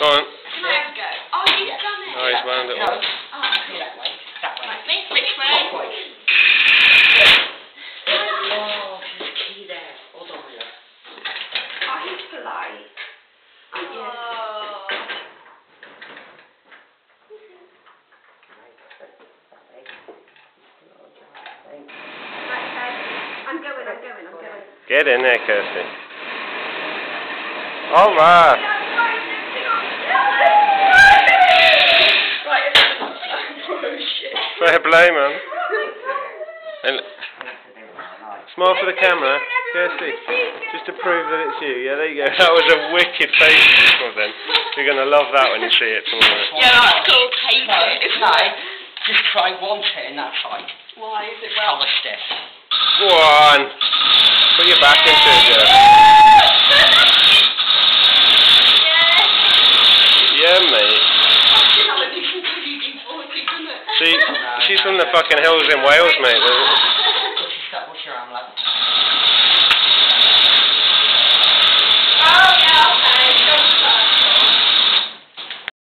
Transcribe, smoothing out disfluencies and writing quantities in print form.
Come on. Can I have a go? Oh, you've done it. Oh, he's wound it up. Oh, that way. That way. Which way? Oh, there's a key there. Hold on, Mila. Oh, he's polite. Oh. I'm going. Get in there, Kirsty. All right. Fair play, man. And smile for the camera, Kirsty. Just to prove that it's you. Yeah, there you go. That was a wicked face you just got then. You're going to love that when you see it tomorrow. Yeah, that's cool. Hate No, it. no. Just try one turn that side. Why is it well? Colour stiff. Go on. Put your back into it, Joe. Yeah, mate. See, she's from the fucking hills in Wales, mate. What's your arm like?